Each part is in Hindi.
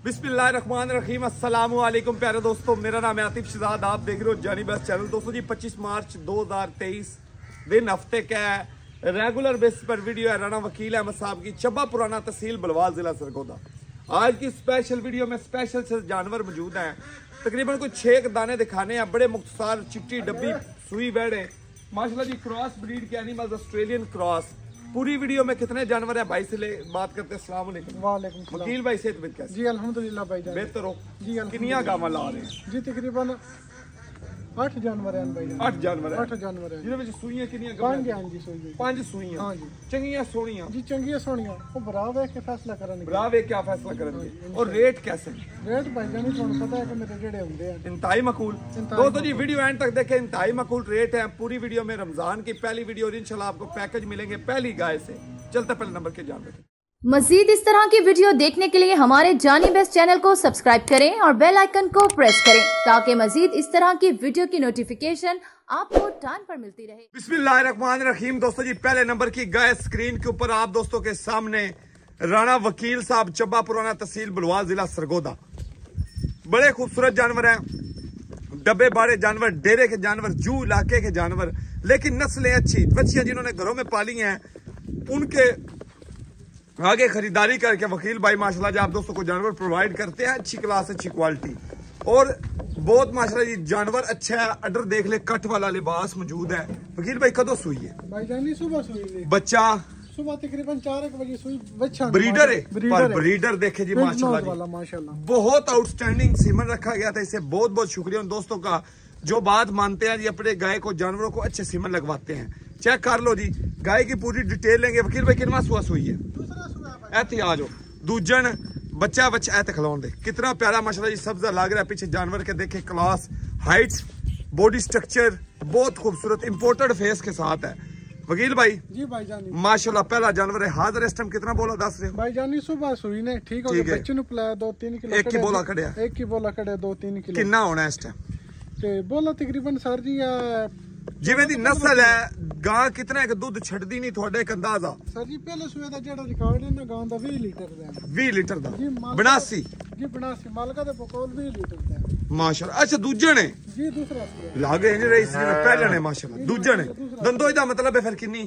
बिस्मिल्लाहिर्रहमानिर्रहीम। अस्सलाम वालेकुम प्यारे दोस्तों, मेरा नाम है आतिफ शहजाद। आप देख रहे हो जानी बस चैनल। दोस्तों जी 25 मार्च 2023 दिन हफ्ते का है। रेगुलर बेसिस पर वीडियो है राना वकील अहमद साहब की, चब्बा पुराना तहसील बलवाल जिला सरगोदा। आज की स्पेशल वीडियो में स्पेशल से जानवर मौजूद हैं। तकरीबन कुछ 6 दाने दिखाने हैं, बड़े मुख्तसार चिट्टी डब्बी सुई बैड है माशाल्लाह जी, क्रॉस ब्रीड के एनिमल्स, ऑस्ट्रेलियन क्रॉस। पूरी वीडियो में कितने जानवर है भाई से बात करते हैं। अस्सलाम वालेकुम। वालेकुम सलाम। वकील भाई सेहत में कैसे? जी अल्हम्दुलिल्लाह भाई जान बेहतर हो जी। कितनियां गावां ला रहे हैं? जी तकरीबन 8 जानवर हैं भाई जान। 8 जानवर है। 8 जानवर हैं जिन्हें ਵਿੱਚ ਸੂਈਆਂ ਕਿੰਨੀਆਂ 5 हैं जी सोई 5 ਸੂਈਆਂ। हाँ जी ਚੰਗੀਆਂ ਸੋਹਣੀਆਂ जी चंगी सोनिया वो बराबर है के फैसला करने ਬਰਾ ਵੇ क्या फैसला करेंगे और रेट कैसे? रेट भाई जान ਤੁਹਾਨੂੰ पता है कि मेरे जेड़े होंगे हैं इंतहाई मकूल। दोस्तों जी वीडियो एंड तक देखें, इंतहाई मकूल रेट है। पूरी वीडियो में रमजान की पहली वीडियो और इंशाल्लाह आपको पैकेज मिलेंगे पहली गाय से। चलते पहले नंबर के जानवर। मजीद इस तरह की वीडियो देखने के लिए हमारे जानी बेस्ट चैनल को सब्सक्राइब करें और बेल आइकन को प्रेस करें ताकि मजीद इस तरह की वीडियो की नोटिफिकेशन आपको टाइम पर मिलती रहे। बिस्मिल्लाहिर्रहमानिर्रहीम। दोस्तों जी पहले नंबर की गाय स्क्रीन के ऊपर आप दोस्तों के सामने राणा वकील साहब, चब्बा पुराना तहसील बलवाल जिला सरगोदा। बड़े खूबसूरत जानवर हैं, डब्बे बाड़े जानवर, डेरे के जानवर, जू इलाके के जानवर, लेकिन नस्लें अच्छी। बच्चियां जिन्होंने घरों में पाली हैं उनके आगे खरीदारी करके वकील भाई माशाल्लाह जी आप दोस्तों को जानवर प्रोवाइड करते हैं। अच्छी क्लास, अच्छी क्वालिटी और बहुत माशाल्लाह जी जानवर अच्छा है। अडर देख ले, कट वाला लिबास मौजूद है। वकील भाई कदों सुई है? भाई जान सुबह सुई बच्चा सुबह तकरीबन 4 बजे सुई बच्चा। ब्रीडर है, पर ब्रीडर देखे जी माशाल्लाह बहुत आउटस्टैंडिंग सीमन रखा गया था। इससे बहुत बहुत शुक्रिया उन दोस्तों का जो बात मानते हैं जी, अपने गाय को जानवरों को अच्छे सीमन लगवाते हैं। चेक कर लो जी, गाय की पूरी डिटेल लेंगे। वकील भाई कितना सुआ सुई है? ऐसे आ जाओ दूजन बच्चा ऐसे खिलौन दे। कितना प्यारा माशाल्लाह जी सब्जा लग रहा है। पीछे जानवर के देखे क्लास, हाइट्स, बॉडी स्ट्रक्चर बहुत खूबसूरत, इंपोर्टेड फेस के साथ है। वकील भाई जी भाई जानी माशाल्लाह पहला जानवर है। हाजिर इस टाइम कितना बोला दस रहे हो? भाई जानी सुबह सुई ने ठीक हो गया। बच्चे नु पिलाया 2-3 किलो। एक की बोला कड़िया? एक की बोला कड़े 2-3 किलो। कितना होना है इस टाइम? ते बोला तकरीबन सर जी जिवें दी नस्ल है गां कितना एक दूध छड़दी नहीं थोड़ा एक अंदाजा? सर जी पहले सुए दा जेड़ा रिकॉर्ड है ना गां दा 20 लीटर दा। 20 लीटर दा जी 82 जी 82 मालका दे बकोल 20 लीटर दा माशाल्लाह। अच्छा दूजे ने जी दूसरा सुए लागे इंज रही सी में पहले ने माशाल्लाह। दूजे ने दंदो दा मतलब है फिर कितनी?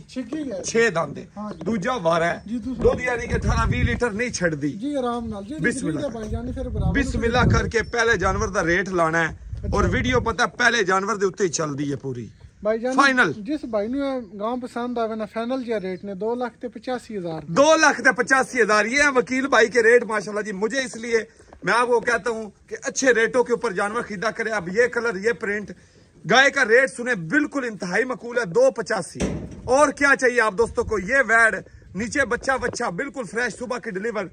6 दंद। दूजा वार है दूध यानी कि 18-20 लीटर नहीं छड़दी जी आराम नाल जी। बिस्मिल्लाह भाई जानी फिर बराबर बिस्मिल्लाह करके पहले जानवर दा रेट लाना है और वीडियो पता पहले जानवर दे उत्ते ही चलदी है पूरी भाई जान। फाइनल जिस भाई नु गांव पसंद आवे ना फाइनल जे रेट ने 2,85,000 2,85,000 ये है वकील भाई के रेट माशाल्लाह जी। मुझे इसलिए मैं आपको कहता हूं कि अच्छे रेटों के ऊपर जानवर खरीदा करें। अब ये कलर, ये प्रिंट, गाय का रेट सुने बिल्कुल इंतहाई मकूल है 2,85। और क्या चाहिए आप दोस्तों को? ये वैड नीचे बच्चा बिल्कुल फ्रेश, सुबह की डिलीवर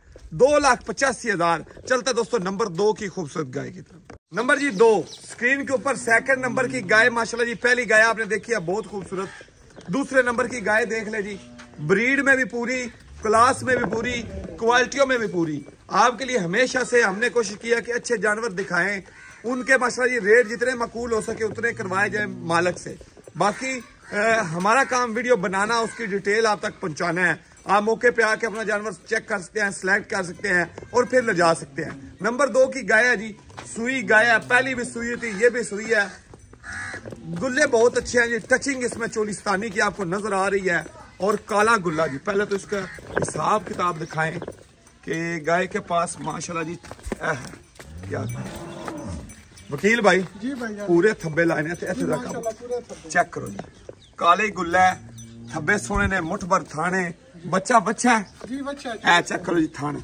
2,85,000। चलता दोस्तों नंबर 2 की खूबसूरत गाय की तरफ। नंबर जी 2 स्क्रीन के ऊपर सेकंड नंबर की गाय माशाल्लाह जी। पहली गाय आपने देखी है बहुत खूबसूरत। दूसरे नंबर की गाय देख ले जी, ब्रीड में भी पूरी, क्लास में भी पूरी, क्वालिटियों में भी पूरी। आपके लिए हमेशा से हमने कोशिश किया कि अच्छे जानवर दिखाएं, उनके माशाल्लाह जी रेट जितने मकूल हो सके उतने करवाए जाए मालिक से। बाकी हमारा काम वीडियो बनाना, उसकी डिटेल आप तक पहुंचाना है। आप मौके पे आके अपना जानवर चेक कर सकते हैं, सिलेक्ट कर सकते हैं और फिर ले जा सकते हैं। नंबर 2 की गाय है जी, सुई गाय है। पहली भी सुई थी, ये भी सुई है। गुल्ले बहुत अच्छे हैं जी, टचिंग इसमें चोलिस्तानी की आपको नजर आ रही है और काला गुल्ला जी। पहले तो इसका हिसाब किताब दिखाएं कि गाय के पास माशाल्लाह जी क्या वकील भाई जी भाई पूरे थब्बे लाने थे। चेक करो जी, काले गुल्ला है, थब्बे सोने ने, मुठ भर थाने, बच्चा है जी बच्चा। चेक करो जी थाने।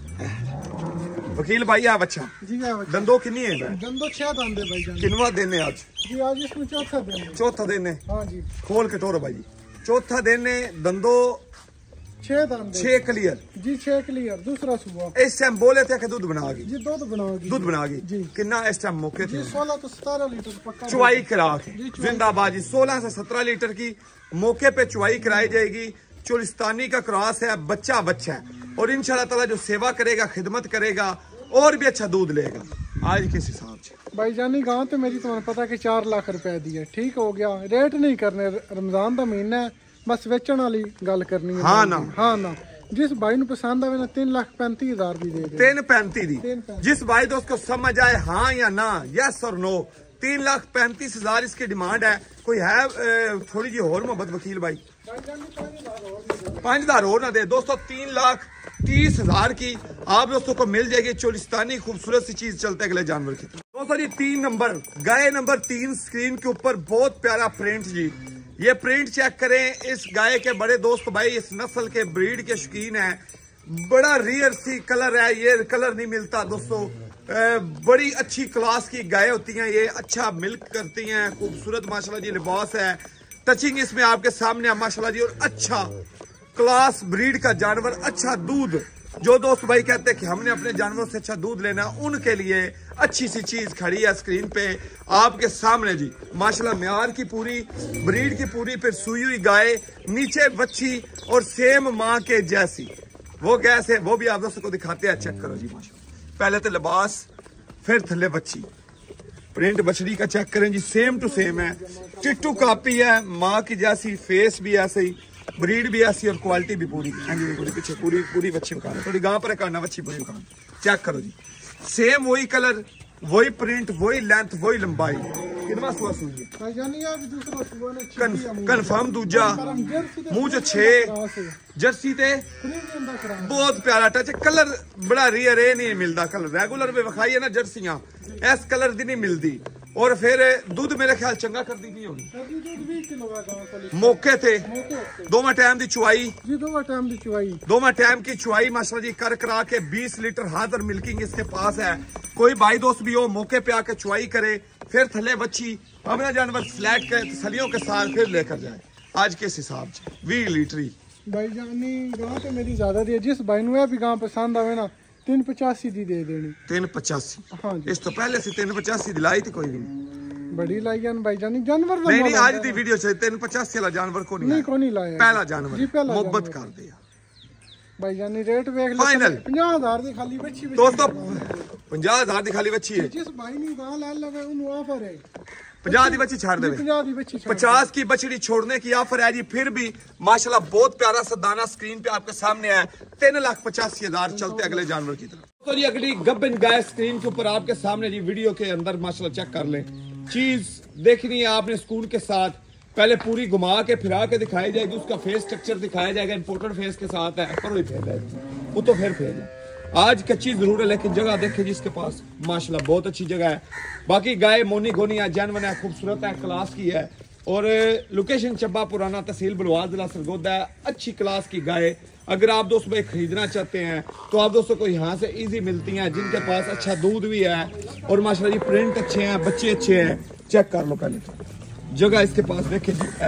वकील भाई आ बच्चा जी दंदो कितनी है? दंदो 6 दंद है भाई जान। किनवा दिन है आज? जी आज इसमें चौथा दिन है। चौथा दिन है। हां जी खोल के टोर भाई, चौथा दिन है। दंदो 6 दंद 6 क्लियर जी 6 क्लियर। दूसरा सुबह इस टाइम बोले थे कि दूध बनागी जी, दूध बनाओगी जी। कितना इस टाइम मौके थे? 16 तो 17 लीटर पक्का चुवाई करा के जिंदाबाद जी। 16 से 17 लीटर की मौके पे चुवाई कराई जाएगी। चोलिस्तानी का क्रॉस है, बच्चा है और इंशाल्लाह ताला जो सेवा करेगा, खिदमत करेगा और भी अच्छा दूध लेगा। आज किस हिसाब से भाई जानी गांव तो मेरी तुम्हें पता कि 4 लाख रुपए दी है। ठीक हो गया, रेट नहीं करने, रमजान का महीना है, बस बेचने वाली गल करनी है। हाँ ना हाँ ना जिस भाई नु पसंद आवे ना 3,35,000 दी दे दे। 3,35,000 दी। जिस भाई दोस्त को समझ आए हाँ या ना, यस और नो, 3,35,000 इसकी डिमांड है। कोई है थोड़ी जी और मोहब्बत वकील भाई? 5,000 और ना दे दोस्तों। 3,30,000 की आप दोस्तों को मिल जाएगी चोलिस्तानी खूबसूरत सी चीज। चलते अगले जानवर की दोस्तों जी। 3 नंबर गाय नंबर 3 स्क्रीन के ऊपर बहुत प्यारा प्रिंट जी। ये प्रिंट चेक करें। इस गाय के बड़े दोस्त भाई इस नस्ल के ब्रीड के शौकीन है। बड़ा रियर सी कलर है, ये कलर नहीं मिलता दोस्तों। बड़ी अच्छी क्लास की गाय होती हैं ये, अच्छा मिल्क करती हैं, खूबसूरत माशाल्लाह जी लिबास है। टचिंग इसमें आपके सामने है माशाल्लाह जी। और अच्छा क्लास ब्रीड का जानवर, अच्छा दूध। जो दोस्त भाई कहते हैं कि हमने अपने जानवरों से अच्छा दूध लेना, उनके लिए अच्छी सी चीज खड़ी है स्क्रीन पे आपके सामने जी। माशाल्लाह म्यार की पूरी, ब्रीड की पूरी, फिर सुई हुई गाय, नीचे बच्ची और सेम माँ के जैसी वो गैस है, वो भी आप दोस्तों को दिखाते हैं। चेक करो जी माशाल्लाह। पहले तो लिबास, फिर थल्ले बच्ची। प्रिंट बछड़ी का चेक करें जी, सेम टू सेम है, टिट्टू कॉपी है, माँ की जैसी, फेस भी ऐसे ही, ब्रीड भी ऐसी और क्वालिटी भी पूरी। पीछे पूरी बच्ची उकान है, थोड़ी गांव पर करना बच्ची पूरी उकान। चेक करो जी, सेम वही कलर, वही प्रिंट, वही लेंथ, वही लंबाई। कितना सुआ सुई है कन्फर्म। दूजा मुंह च 6 जर्सी ते बहुत प्यारा टच। कलर बड़ा रेयर है, नहीं मिलता कलर। रेगुलर में विखाई है ना जर्सियां, इस कलर दी नहीं मिलती। और फिर दूध मेरे ख्याल चंगा कर दी नहीं होगी। मौके थे दोवा टाइम की चुवाई, दोवा टाइम की चुवाई माशाल्लाह जी कर करा के 20 लीटर हाजिर मिल्किंग इसके पास है। कोई भाई दोस्त भी हो मौके पे आके चुवाई करे, फिर थले बच्ची अपना जानवर फ्लैट के तसलियों के साथ फिर लेकर जाए। आज के हिसाब से 20 लीटर भाई जानी गांव तो मेरी ज्यादा दी। जिस भाई नु भी गांव पसंद आवे ना 3,85 दी दे देनी। 3,85? हाँ जी। इस तो पहले से 3,85 दिलाई थी कोई नहीं। बड़ी लाई जान भाई जानी जानवर नहीं आज दी वीडियो से 3,85 वाला जानवर को नहीं लाया। पहला जानवर मोहब्बत कर दिया भाई जानी। रेट देख लो फाइनल 50,000 दी खाली बच्ची दोस्तों। 50,000 दी खाली बच्ची है। जिस भाई ने गां ले लगे उन ऑफर है 50 की बच्ची छाड़ दे। 50 की बछड़ी छोड़ने की ऑफर है जी। फिर भी माशाल्लाह बहुत प्यारा सा दाना स्क्रीन पे आपके सामने है। 3,85,000। चलते अगले जानवर की तरफ। तो जी अगली गब्बन गाय स्क्रीन के ऊपर आपके सामने जी। वीडियो के अंदर माशाल्लाह चेक कर लें, चीज देखनी है आपने स्कूल के साथ। पहले पूरी घुमा के फिरा के दिखाई जाएगी, उसका फेस स्ट्रक्चर दिखाया जाएगा। इंपोर्टेड फेस के साथ है, पर वही फेल है वो तो फिर फेल है। आज कच्ची जरूर है लेकिन जगह देखे जिसके पास माशाल्लाह बहुत अच्छी जगह है। बाकी गाय मोनी गोनी है, जानवर है, खूबसूरत है, क्लास की है। और लोकेशन चब्बा पुराना, तहसील बलवाल, जिला सरगोदा है। अच्छी क्लास की गाय अगर आप दोस्त भाई खरीदना चाहते हैं तो आप दोस्तों को यहाँ से इजी मिलती हैं, जिनके पास अच्छा दूध भी है और माशाल्लाह जी प्रिंट अच्छे हैं, बच्चे अच्छे हैं। चेक कर लो पहले जगह इसके पास देखे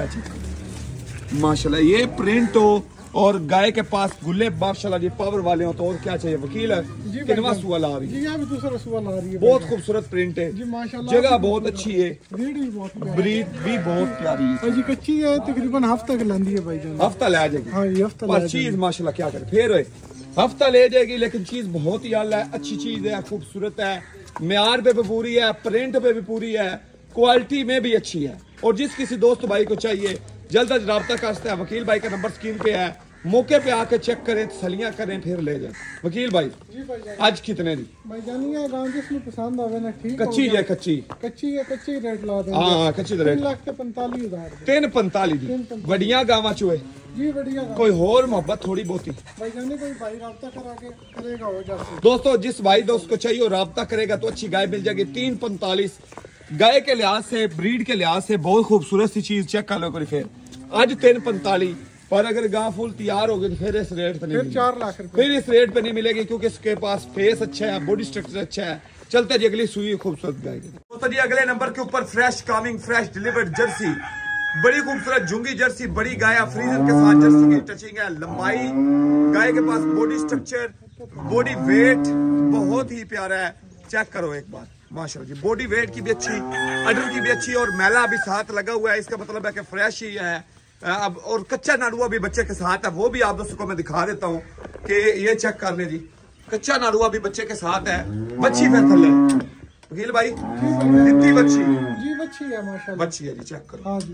जी माशाल्लाह। ये प्रिंट हो और गाय के पास गुल्ले माशाल्लाह जी पावर वाले हो तो और क्या चाहिए वकील है। कितना सुअल आ रही है, दूसरा सुअल आ रही है। बहुत खूबसूरत प्रिंट है जी माशाल्लाह। जगह बहुत अच्छी है, ब्रीड भी बहुत प्यारी है जी। कच्ची है तकरीबन हफ्ता के लांदी है भाई जान। हफ्ता ले आ जाएगी। हाँ ये हफ्ता पर चीज माशाल्लाह क्या करे फिर हफ्ता ले जाएगी लेकिन चीज बहुत ही आला है, अच्छी चीज है, खूबसूरत है, म्यार पे भी पूरी है, प्रिंट पे भी पूरी है, क्वालिटी में भी अच्छी है। और जिस किसी दोस्त भाई को चाहिए जल्द अज रब्ता कर सकते हैं। वकील भाई का नंबर स्क्रीन पे है, मौके पे आके चेक करें, तसलियां करें, फिर ले जाए। वकील भाई आज कितने दी भाई जानिए गांव जिसमें पसंद आवे ना ठीक कच्ची है, कच्ची कच्ची रेट ला देंगे। हाँ कच्ची रेट 3,45,000 3,45 दी। बढ़िया गाँव चुए जी, बढ़िया कोई और मोहब्बत थोड़ी बहुती भाई जाने कोई भाई राब्ता करा के करेगा हो जाए। दोस्तों जिस भाई दोस्त को चाहिए राब्ता करेगा तो अच्छी गाय मिल जाएगी। 3,45 गाय के लिहाज से, ब्रीड के लिहाज से बहुत खूबसूरत सी चीज। चेक कर लो करी फिर आज 3,45 पर अगर गां फुल तैयार हो गई तो फिर इस रेट पे नहीं, फिर 4 लाख रुपए फिर इस रेट पे नहीं मिलेगी क्योंकि इसके पास फेस अच्छा है, बॉडी स्ट्रक्चर अच्छा है। चलते जी अगली सुई खूबसूरत गाय की। दोस्तों जी अगले नंबर के ऊपर fresh coming, fresh delivered jersey, बड़ी खूबसूरत झुंगी जर्सी, बड़ी गाय, फ्रीजर के साथ जर्सी की टचिंग है, लंबाई, गाय के पास बॉडी स्ट्रक्चर, बॉडी वेट बहुत ही प्यारा है। चेक करो एक बार माशाल्लाह जी। बॉडी वेट की भी अच्छी, अडर की भी अच्छी और मैला भी साथ लगा हुआ है। इसका मतलब है कि फ्रेश ही है। अब और कच्चा नाड़ुआ भी बच्चे के साथ है, वो भी आप दोस्तों को मैं दिखा देता हूँ कि ये चेक कर ले जी। कच्चा नाड़ुआ भी बच्चे के साथ है। बच्ची फिर थल्ले वकील भाई कितनी बच्ची जी, बच्ची है माशाल्लाह, बच्ची है जी। चेक करो हाँ जी,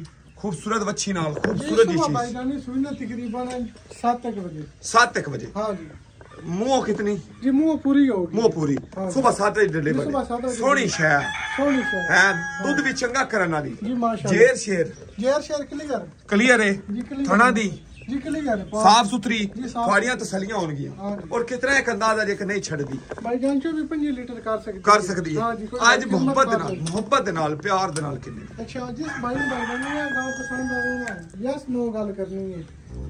खूबसूरत वच्छी नाल खूबसूरत जी चीज। भाईजानी सुई ना तकरीबन 7 बजे। 7 बजे। हाँ जी। मुंह कितनी? जी मुंह पूरी होगी। मुंह पूरी। सुबह 7 बजे डिलीवरी। सोनी शहर है, दूध भी चंगा करने वाली जी माशाल्लाह। जेर शेर क्लियर है थाना दी जी, क्लियर साफ सुथरी थोड़ियां तसलियां होंगियां। और कितना एक अंदाजा जे कि नहीं छड़ दी भाईजान चो भी 5 लीटर कर सकती है। आज मोहब्बत दे नाल प्यार दे नाल किन्ने। अच्छा जिस भाई ने भाईजानी है गांव पसंद आवे ना यस नो गल करनी है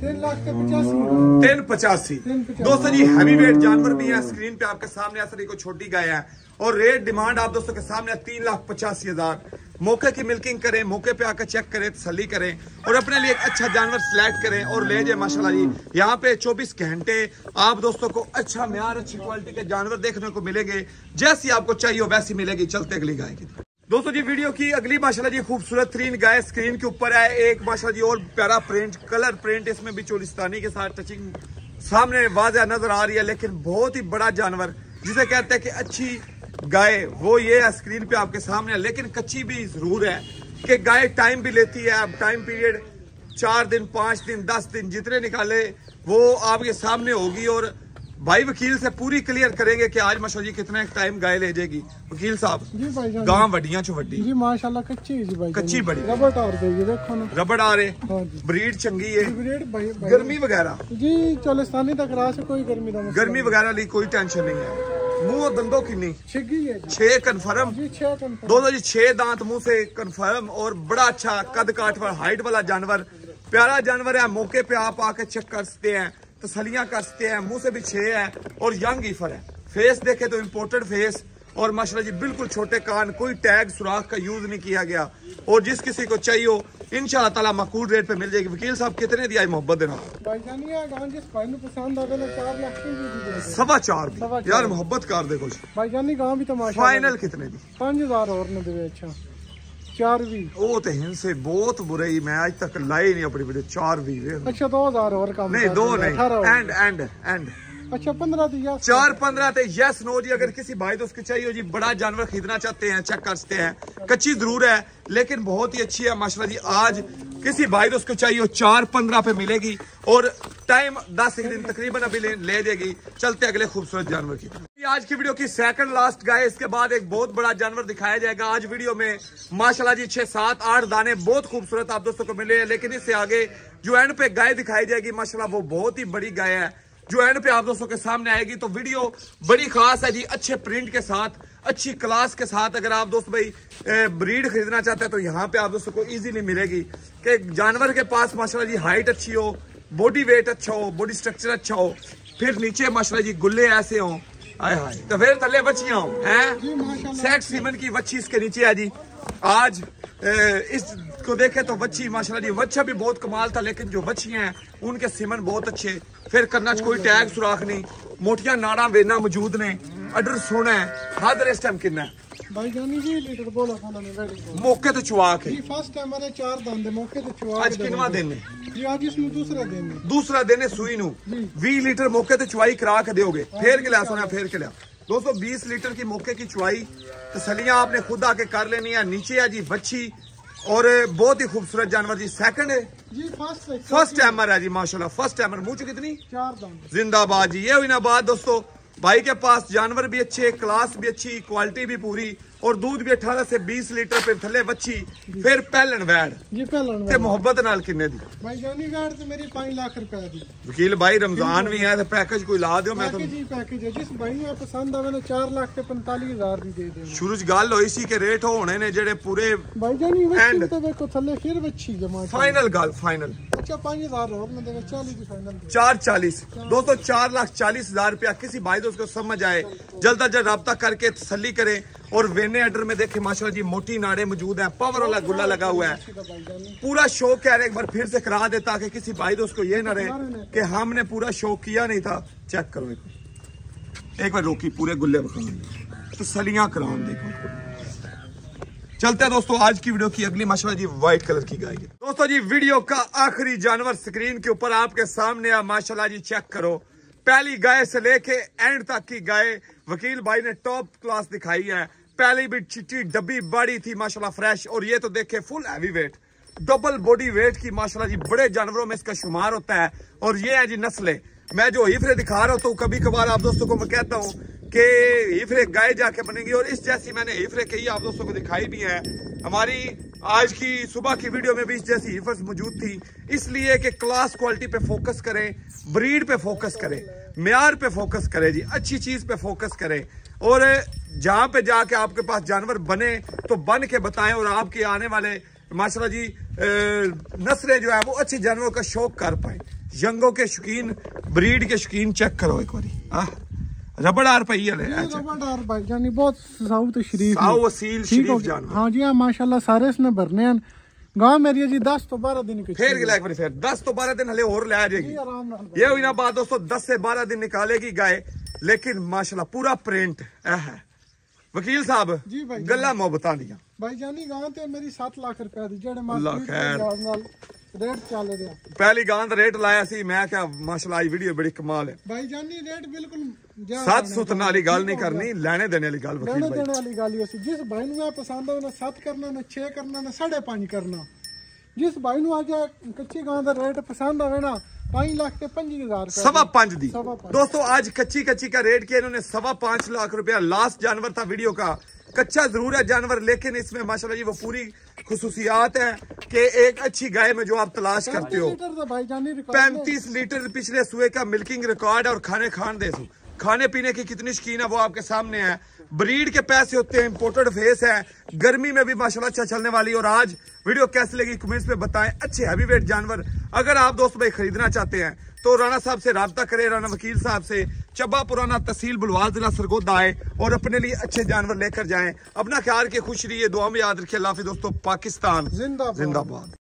3,85,000। दोस्तों जी हैवी वेट जानवर भी है, स्क्रीन पे आपके सामने असली को छोटी गाय है और रेट डिमांड आप दोस्तों के सामने 3,85,000। मौके की मिल्किंग करें, मौके पे आकर चेक करें, तसल्ली करें और अपने लिए एक अच्छा जानवर सिलेक्ट करें और ले जाए। माशाल्लाह जी यहाँ पे 24 घंटे आप दोस्तों को अच्छा म्यार अच्छी क्वालिटी के जानवर देखने को मिलेंगे, जैसी आपको चाहिए वैसी मिलेगी। चलते अगली गाय की दोस्तों जी वीडियो की अगली माशाल्लाह जी खूबसूरत तरीन गाय स्क्रीन के ऊपर है। एक माशाल्लाह जी और प्यारा प्रिंट कलर प्रिंट इसमें भी चोलिस्तानी के साथ टचिंग सामने वाज़ह नजर आ रही है, लेकिन बहुत ही बड़ा जानवर जिसे कहते हैं कि अच्छी गाय वो ये है स्क्रीन पे आपके सामने। लेकिन कच्ची भी जरूर है कि गाय टाइम भी लेती है। अब टाइम पीरियड 4 दिन 5 दिन 10 दिन जितने निकाले वो आपके सामने होगी और भाई वकील से पूरी क्लियर करेंगे कि आज माशाल्लाह जी कितना टाइम गाय ले जाएगी। वकील साहब जी भाईजान गांव वड्डियां चो वड्डी जी माशाल्लाह कच्ची है जी भाई, कच्ची बड़ी रबड़ आ रही है देखो ना, रबड़ आ रहे हाँ जी। ब्रीड चंगी है, ब्रीड गर्मी वगैरह जी चोलिस्तानी तक राह से कोई गर्मी वगैरह ली कोई टेंशन नहीं है। मुंह दंदों किन्नी 6 कन्फर्म जी 6 कन्फर्म दोस्तों जी 6 दांत मुंह से कन्फर्म और बड़ा अच्छा कद काठ वाला हाइट वाला जानवर प्यारा जानवर है। मौके पे आप आके चेक कर सकते हैं, तसलियां कर सकते हैं। मुंह से भी 6 है और यंग ईफर है। फेस देखे तो इम्पोर्टेड फेस और माशाल्लाह जी बिल्कुल छोटे कान, कोई टैग सुराख का यूज नहीं किया गया। और जिस किसी को चाहिए हो इंशाल्लाह ताला माकूल रेट पे मिल जाएगी। वकील साहब कितने दिया मोहब्बत देना? 4.25 यार मोहब्बत कर दे कुछ भाईजानी गांव भी तो माशाल्लाह फाइनल कितने दी? 5000 और ने दे। अच्छा 4 भी वो तो हिंसे बहुत बुरे ही मैं आज तक लाई नहीं अपनी वीडियो 4 भी। अच्छा 2000 और कम नहीं 2 नहीं एंड अच्छा 15 दिया 4-15 थे। यस नो जी अगर किसी भाई दोस्त को चाहिए हो जी बड़ा जानवर खरीदना चाहते हैं चेक कर सकते हैं। कच्ची जरूर है लेकिन बहुत ही अच्छी है माशाल्लाह जी। आज किसी भाई दोस्त को चाहिए हो 4-15 पे मिलेगी और टाइम 10 दिन तकरीबन अभी ले देगी। चलते अगले खूबसूरत जानवर की। आज की वीडियो की सेकंड लास्ट गाय, इसके बाद एक बहुत बड़ा जानवर दिखाया जाएगा आज वीडियो में। माशाल्लाह जी 6-7-8 दाने बहुत खूबसूरत आप दोस्तों को मिले हैं, लेकिन इससे आगे जो एंड पे गाय दिखाई जाएगी माशाल्लाह वो बहुत ही बड़ी गाय है जो एंड पे आप दोस्तों के सामने आएगी। तो वीडियो बड़ी खास है जी, अच्छे प्रिंट के साथ, अच्छी क्लास के साथ। अगर आप दोस्त भाई ब्रीड खरीदना चाहते हैं तो यहाँ पे आप दोस्तों को इजीली मिलेगी कि जानवर के पास माशाल्लाह जी हाइट अच्छी हो, बॉडी वेट अच्छा हो, बॉडी स्ट्रक्चर अच्छा हो, फिर नीचे माशाल्लाह जी गुल्ले ऐसे हो, आए हाय तो फिर थले बच्चियां हो हैं। सेक्स सीमन की बच्ची इसके नीचे है जी। आज इसको देखे तो बच्ची माशाल्लाह जी बच्चा भी बहुत कमाल था, लेकिन जो बच्चियां हैं उनके सीमन बहुत अच्छे। फिर करना कोई टैग सुराख नहीं, मोटियां नाड़ा वेना मौजूद ने, अडर सोना है। हादर इस टाइम कितना है भाईजानी जी लीटर बोला खाना ने वेडिंग मौके तो चुवा के जी फर्स्ट टाइम हमारे 4 दांत मौके तो चुवा आज कितना दिन जी आज इसनु दूसरा दिन सुई नु 20 लीटर मौके तो चुवाई करा के दोगे। फेर के लिया सोना फेर के लिया दोस्तों 20 लीटर की मौके की चुवाई तसलियां आपने खुद आके कर लेनी है। नीचे है जी बच्ची और बहुत ही खूबसूरत जानवर जी। सेकंड है जी फर्स्ट टाइमर है जी माशाल्लाह। फर्स्ट टाइमर मुंह च कितनी 4 दांत जिंदाबाद जी। ये हुई ना बात दोस्तों, भाई के पास जानवर भी अच्छे, क्लास भी अच्छी, क्वालिटी भी पूरी और दूध भी 18 से 20 लीटर पे थले बच्ची। फिर पहलन वैड जी पहलन ते मोहब्बत नाल किन्ने दी? भाईजानी वैड ते मेरी 5 लाख रुपए दी। वकील भाई रमजान भी है तो पैकेज कोई ला दियो। मैं तो जी पैकेज है जिस भाई ने पसंद आवे ना 4 लाख ते 45,000 दी दे दे। शुरू च गल होई सी के रेट होने ने जेडे पूरे भाईजानी वैड ते देखो थले फिर बच्ची जमा फाइनल गल फाइनल। अच्छा 5000 और में देगा 40 की फाइनल 440 दोस्तों 4,40,000 रुपया। किसी भाई दोस्त को समझ आए जल्द अज जल्द राब्ता करके तसल्ली करें। और वेने अडर में देखे माशाल्लाह जी मोटी नाड़े मौजूद है, पावर वाला गुल्ला लगा हुआ है। पूरा शो कह रहे एक बार फिर से करा दे ताकि किसी भाई दोस्त को ये ना रहे कि हमने पूरा शो किया नहीं था। चेक करो एक बार रोकी पूरे गुल्ले बखान तसलियां करान देखो। चलते हैं दोस्तों आज की वीडियो की अगली माशाल्लाह जी व्हाइट कलर की गाय। दोस्तों जी वीडियो का आखिरी जानवर स्क्रीन के ऊपर आपके सामने है माशाल्लाह जी। चेक करो पहली गाय से लेके एंड तक की गाय वकील भाई ने टॉप क्लास दिखाई है। पहली भी चिट्टी डब्बी बड़ी थी माशाल्लाह फ्रेश। और ये तो देखे full heavy weight double body weight की माशाल्लाह जी, बड़े जानवरों में इसका शुमार होता है। और ये है जी नस्लें। मैं जो हीफरे दिखा रहा हूँ तो कभी कभार आप दोस्तों को मैं कहता हूँ कि हीफरे गाय जाके बनेंगी, और इस जैसी मैंने हीफरे कई आप दोस्तों को दिखाई भी है। हमारी आज की सुबह की वीडियो में भी इस जैसी हीफर्स मौजूद थी। इसलिए कि क्लास क्वालिटी पे फोकस करें, ब्रीड पे फोकस करें, म्यार पे फोकस करें जी, अच्छी चीज पे फोकस करें। और जहां पे जाके आपके पास जानवर बने तो बन के बताएं, और आपके आने वाले माशाल्लाह जी नस्लें जो है वो अच्छे जानवरों का शौक कर पाए। यंगों के शौकीन, ब्रीड के शौकीन चेक करो एक बारी। रबड़दार पहिया है, रबड़दार भाई जानी बहुत साऊ तो शरीफ साऊ असील शरीफ जानवर। हाँ जी हाँ माशाल्लाह सारे इसने भरने हैं। गांव मेरी जी 10 तो 12 दिन की फिर गिला एक बार, फिर 10 तो 12 दिन हले और ले आ जाएगी। ये हुई ना बात दोस्तों, 10 से 12 दिन निकालेगी गाय, लेकिन माशाल्लाह पूरा प्रिंट है। वकील साहब जी भाई गल्ला मोहब्बत दिया भाई जानी गांव ते मेरी 7 लाख रुपए दी जेड़े अल्लाह खैर रेट चल रहा। पहली गां दा रेट लाया सी मैं क्या माशाल्लाह आई वीडियो बड़ी कमाल है भाई जानी रेट बिल्कुल सात सुतन वाली गल नहीं करनी, लेने देने वाली गल वकील भाई देने वाली गल ही जिस भाई नु पसंद है ना 7 करना ना 6 करना ना 5.5 करना। जिस भाई नु आज कच्ची गां दा रेट पसंद आवे ना 5 लाख ते 25,000 5.25 दी। दोस्तों आज कच्ची का रेट किया इन्होंने 5.25 लाख रुपया। लास्ट जानवर था वीडियो का, कच्चा जरूर है जानवर, लेकिन इसमें माशाल्लाह जी वो पूरी खुसूसियात है कि एक अच्छी गाय में जो आप तलाश करते हो। 35 लीटर पिछले सुए का मिल्किंग रिकॉर्ड है, और खाने पीने की कितनी शकीन है वो आपके सामने है। ब्रीड के पैसे होते हैं, इंपोर्टेड फेस है, गर्मी में भी माशाल्लाह अच्छा चलने वाली। और आज वीडियो कैसी लगी कमेंट्स में बताएं। अच्छे हैवीवेट जानवर अगर आप दोस्त भाई खरीदना चाहते हैं तो राणा साहब से राब्ता करें, राणा वकील साहब से, चब्बा पुराना तहसील बुलवाल जिला सरगोदा आए और अपने लिए अच्छे जानवर लेकर जाएं। अपना ख्याल रखिए, खुश रहिए, दुआ में याद रखिए। अल्लाह हाफिज़ दोस्तों। पाकिस्तान जिंदाबाद।